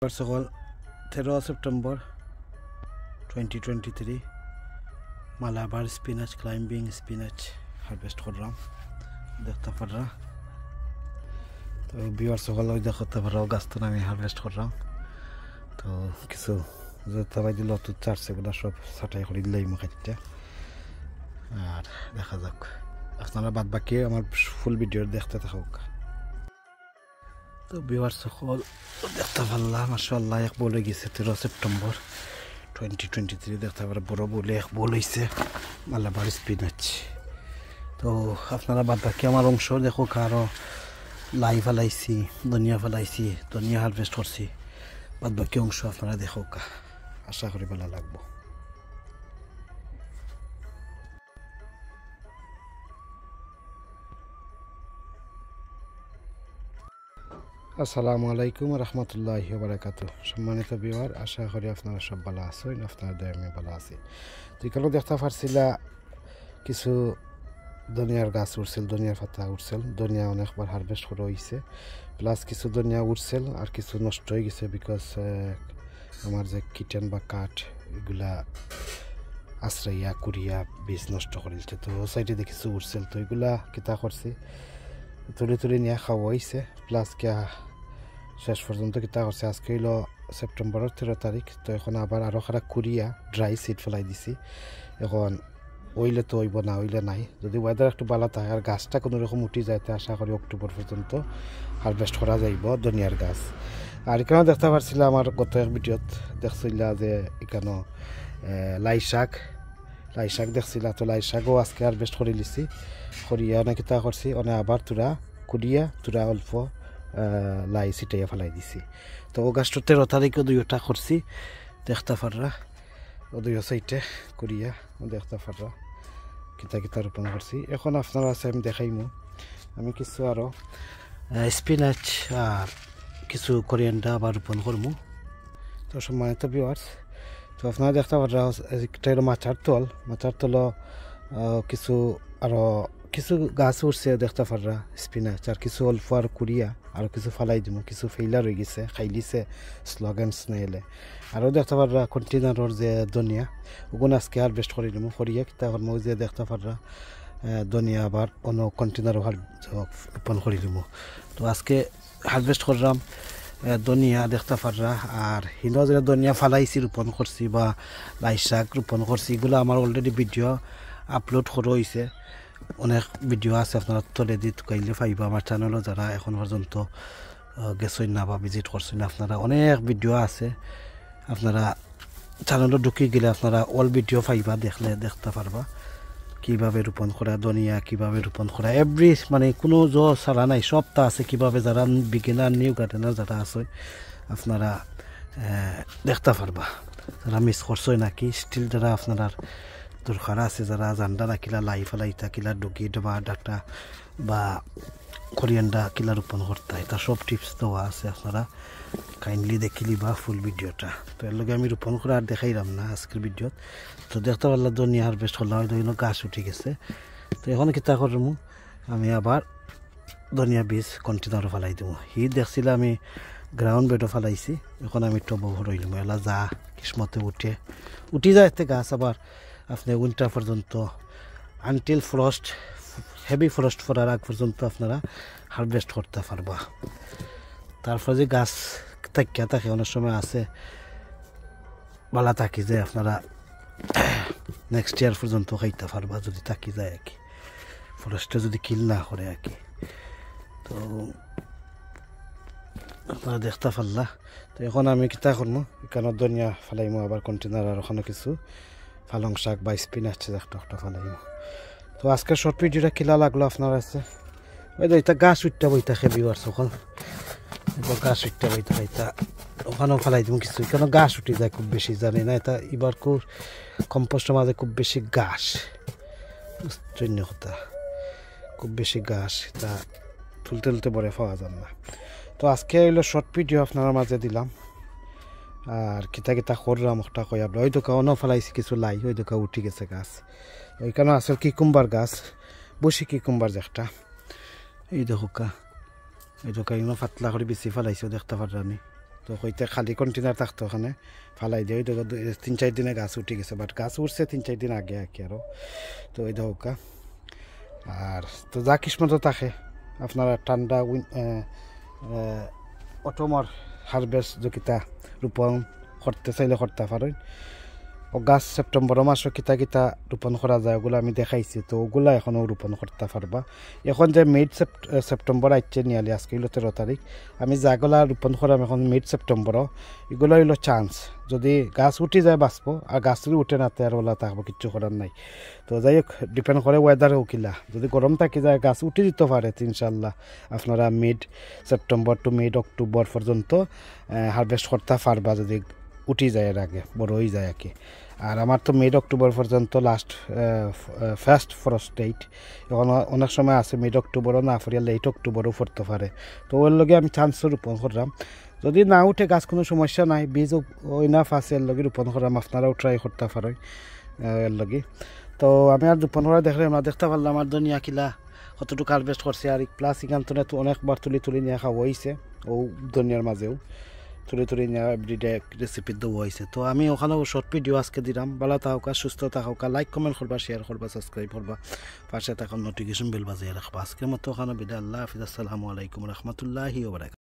Viewers সকল 13 September 2023 Malabar spinach climbing spinach harvest করলাম দেখতে পাররা। তো ভিউয়ার্স সকল ওই দেখতে পারো গাছটা আমি হারভেস্ট করলাম। তো কিছু যেটা দিল তো চারছে গুলা সব ছাটাই করে দিলাই মুখাইতে। আর দেখা যাক আপনারা বাদ বাকি আমার ফুল ভিডিও দেখতে থাকুক। তো ভিউয়ার্স সকল দেখতে পারলাম মাশাআল্লাহ এক বল হয়ে গেছে 13 সেপ্টেম্বর 2023 দেখতে পারো বড় বলে এক বল হয়েছে মালাবার স্পিনাচ। তো আপনারা বাদ বাকি আমার অংশ দেখো কারো লাই ফেলাইছি ধনিয়া ফেলাইছি ধনিয়া হারভেস্ট করছি বাদ বাকি অংশ আপনারা দেখো আশা করি ভালো লাগবো। আসসালামু আলাইকুম রহমতুল্লাহি ওয়া বারাকাতুহু। সম্মানিত ভিউয়ার, আশা করি আপনারা সব ভালো আছেন, আপনারা আমি ভালো আছি। তো এখানে দেখতে পারছিলা কিছু ধনিয়ার গাছ উঠছিল, ধনিয়ার পাতা উঠছিল, ধনিয়া অনেকবার হারভেস্ট করা হয়েছে, প্লাস কিছু ধনিয়া উঠছিল আর কিছু নষ্ট হয়ে গেছে বিকজ আমার যে কিচেন বা কাঠ এগুলা আশ্রয়া কুড়িয়া বীজ নষ্ট করে দিচ্ছে। তো সাইডে দিয়ে কিছু উঠছিল, তো এগুলা কিতা করছি তুলে তুলে নিয়ে খাওয়া হয়েছে। প্লাস কিয়া শেষ পর্যন্ত কিতা করছে আজকে হইল সেপ্টেম্বরের 13 তারিখ। তো এখন আবার আরও খারাপ কুড়িয়া ড্রাই সিড ফেলাই দিছি। এখন ওইলে তো হইব না, ওইলে নাই। যদি ওয়েদার একটু ভালো থাকে আর গাছটা কোনো রকম উঠি যায় তো আশা করি অক্টোবর পর্যন্ত হারভেস্ট করা যাইব ধনিয়ার গাছ। আর এখানেও দেখতে পারছিলাম আমার গত এক ভিডিওত দেখছিলা যে এখানে লাই শাক দেখছিলা। তো লাই শাকও আজকে হারভেস্ট করে লিছি, করিয়া অনেক কিতা করছি অনেক আবার তুরা কুড়িয়া তুরা অল্প লাই ছিটাইয়া ফেলাই দিছি। তো ও গাছটা 13 তারিখে দুইটা করছি দেখতে পাররা, ও দুইও সাইটে কুড়িয়া দেখতে পাররা কিতা কিতা রোপণ করছি। এখন আপনারা আছে আমি দেখাইমু আমি কিছু আরও স্পিনাচ আর কিছু কোরিয়ান্ডার আবার রোপণ করমু। তো সম্মানিত ভিউয়ার্স, তো আপনারা দেখতে পাররা একটা হলো মাচার তল কিছু আরও কিছু গাছ উঠছে দেখতে পাররা স্পিনাচ, আর কিছু অল্প আর কুড়িয়া আর কিছু ফালাই দিব, কিছু ফেইলার হয়ে গেছে খাইলিছে স্লোগান স্নেলে। আরও দেখতে পাররা কন্টেনারের যে ধনিয়া ওগুলো আজকে হারভেস্ট করে দিব করিয়া কিতা করবো যে দেখতে পাররা ধনিয়া আবার অন্য কন্টেনারও রোপণ করে দিব। তো আজকে হারভেস্ট করলাম ধনিয়া দেখতে পাররা, আর হিন্দু যে ধনিয়া ফালাইছি রোপণ করছি বা লাই শাক রোপণ করছি এগুলো আমার অলরেডি ভিডিও আপলোড করা হয়েছে। অনেক ভিডিও আছে আপনারা তলে দিত কাইলে পাইবা আমার চ্যানেলও যারা এখন পর্যন্ত গেছেন না বা ভিজিট করছেন না আপনারা অনেক ভিডিও আছে। আপনারা চ্যানেলও ঢুকি গেলে আপনারা অল ভিডিও পাইবা, দেখতে পারবা কীভাবে রোপণ করা ধনিয়া, কীভাবে রোপণ করা এভরি মানে কোনো ছাড়া নাই সবটা আছে। কীভাবে যারা বিগিনার নিউ গার্ডেনার যারা আছে আপনারা দেখতে পারবা, যারা মিস করছই নাকি স্টিল যারা আপনারা দরকার আছে যারা জানডা না কিলা লাই ফেলাইতা কিলা ডুগি বা ডাটা বা কোরিয়ান্ডা কিলা রোপণ করতে এটা সব টিপস দেওয়া আছে, আপনারা কাইন্ডলি দেখিলি বা ফুল ভিডিওটা। তো এর লগে আমি রোপণ করে আর দেখাইলাম না আজকের ভিডিওত। তো দেখতে পারলাম ধনিয়া হারভেস্ট করলাম, হয়তো গাছ উঠে গেছে। তো এখন কিতা করবো আমি আবার ধনিয়া বীজ কন্টেনারও ফেলাই দেবো। দেখছিলাম আমি গ্রাউন্ড বেডও ফেলাইছি, এখন আমি টবও রইলাম এলা যা কিসমতে উঠি যায় এতে গাছ আবার আপনি উইন্টার পর্যন্ত আনটিল ফ্রস্ট হেভি ফ্রস্ট পড়ার আগ পর্যন্ত আপনারা হারভেস্ট করতে পারবা। তারপর যে গাছ থাকিয়া থাকে অনেক সময় আছে ভালো থাকি যে আপনারা নেক্সট ইয়ার পর্যন্ত খাইতে পারবা যদি থাকি যায় আর কি, ফরেস্টে যদি কিল না করে আর কি। তো আপনারা দেখতে পারলা। তো এখন আমি কিতা করবো এখানে ধনিয়া ফেলাইমো আবার কন্টেনার আর ওখানে কিছু পালং শাক বা স্পিনাচ একটা ফেলাইমো। তো আজকের শর্ট ভিডিওটা কিলা লাগলো আপনার আছে ওই তো এটা গাছ উঠতে বইতা খেবি আর সকল গাছ উঠতে বইতা এটা ওখানেও ফেলাই দিব কিছু, কেন গাছ উঠে যায় খুব বেশি জানি না এটা এবার খুব কম্পোস্টের মাঝে খুব বেশি গাছ জন্য কথা খুব বেশি গাছ এটা তুলতে পরে পাওয়া যায় না। তো আজকে হইলো শর্ট ভিডিও আপনার মাঝে দিলাম আর কিতা করলাম একটা কয়া ওই দোকা অন্য ফেলাইছি কিছু লাই ওই দোকা উঠে গেছে গাছ। ওইখানে আসল কিকুম্বার গাছ বসি কিকুম্বার যে একটা এই দোকা এই দোকা পাতলা করে বেশি ফেলাইছে দেখতে পারানি। তো তো হইতে খালি কন্টেনার থাকতো ওখানে ফালাই দিয়ে ওই তো 3-4 দিনে গাছ উঠে গেছে, বাট গাছ উঠছে 3-4 দিন আগে আর কি আরও। তো ওই দৌকা আর তো যা কিসমত থাকে আপনারা ঠান্ডা অটোমর হারভেস্ট যকিতা রোপণ করতে চাইলে করতে পারেন। অগাস্ট সেপ্টেম্বর মাসও কিতা কিতা রোপণ করা যায় ওগুলো আমি দেখাইছি, তো ওগুলা এখনও রোপণ করতে পারবা। এখন যে মিড সেপ্টেম্বর আসছে নিয়ালি, আজকে হইল 13 তারিখ, আমি যাগুলা রোপণ করাম এখন মিড সেপ্টেম্বরও, এগুলো হইল চান্স। যদি গাছ উঠে যায় বাঁচবো, আর গাছ যদি উঠে না আর ওলা থাকবো, কিচ্ছু করার নাই। তো যাই হোক ডিপেন্ড করে ওয়েদারেও কিলা, যদি গরম থাকি যায় গাছ উঠে দিতে পারে ইনশাল্লাহ আপনারা mid September to mid October পর্যন্ত হারভেস্ট করতে পারবা, যদি উঠে যায় এর আগে বড় হয়ে যায় আর কি। আর আমার তো মিড অক্টোবর পর্যন্ত লাস্ট ফার্স্ট ফ্রস্ট ডেট, এখন অনেক সময় আছে মিড অক্টোবরও না পড়িয়া লেট অক্টোবরও পড়তে পারে। তো ওর লগে আমি চান্সও রোপণ করলাম, যদি না উঠে গাছ কোনো সমস্যা নাই, বীজ ওই না ফাঁসে এর লগে রোপণ করলাম, আপনারাও ট্রাই করতে পারেন এর লগে। তো আমি আর রোপণ করা দেখলে আমরা দেখতে পারলাম আমার দুনিয়া কিলা কতটুকু হারভেস্ট করছে, আর প্লাস এখান তো অনেকবার তুলি নিয়ে খাওয়া হয়েছে, ও দুনিয়ার মাঝেও তুলি নিয়ে এভরিডে রেসিপি দেওয়া হয়েছে। তো আমি ওখানেও শর্ট ভিডিও আজকে দিলাম। ভালো থাকা, সুস্থ থাকা, লাইক কমেন্ট করবা, শেয়ার করবা, সাবস্ক্রাইব করবা, পাশে থাকা নোটিফিকেশন বেল বাজিয়ে রাখবা। আজকের মতো ওখানে বিদায়, আল্লাহ হাফিজ, আসসালামু আলাইকুম রহমতুল্লাহি ওয়া বারাকাতুহু।